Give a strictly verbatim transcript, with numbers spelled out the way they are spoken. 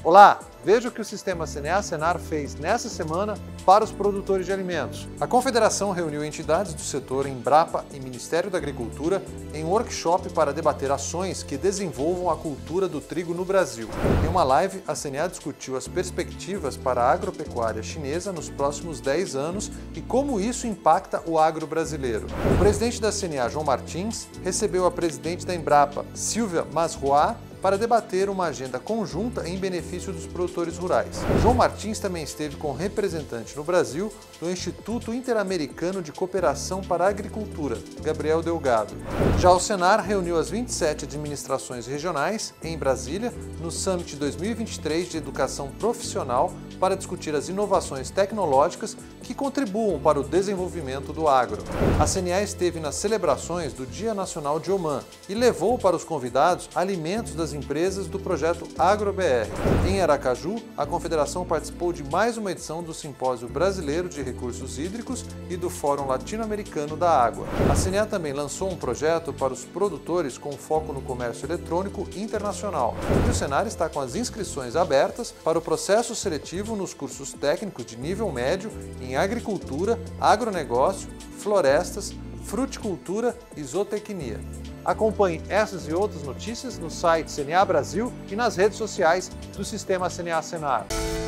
Olá, veja o que o Sistema C N A Senar fez nessa semana para os produtores de alimentos. A Confederação reuniu entidades do setor Embrapa e Ministério da Agricultura em um workshop para debater ações que desenvolvam a cultura do trigo no Brasil. Em uma live, a C N A discutiu as perspectivas para a agropecuária chinesa nos próximos dez anos e como isso impacta o agro brasileiro. O presidente da C N A, João Martins, recebeu a presidente da Embrapa, Silvia Masroa, para debater uma agenda conjunta em benefício dos produtores rurais. João Martins também esteve com representante no Brasil do Instituto Interamericano de Cooperação para a Agricultura, Gabriel Delgado. Já o Senar reuniu as vinte e sete administrações regionais em Brasília no Summit dois mil e vinte e três de Educação Profissional para discutir as inovações tecnológicas que contribuam para o desenvolvimento do agro. A C N A esteve nas celebrações do Dia Nacional de Omã e levou para os convidados alimentos das empresas do projeto AgroBR. Em Aracaju, a Confederação participou de mais uma edição do Simpósio Brasileiro de Recursos Hídricos e do Fórum Latino-Americano da Água. A C N A também lançou um projeto para os produtores com foco no comércio eletrônico internacional. E o Senar está com as inscrições abertas para o processo seletivo nos cursos técnicos de nível médio em agricultura, agronegócio, florestas, fruticultura e zootecnia. Acompanhe essas e outras notícias no site C N A Brasil e nas redes sociais do Sistema C N A Senar.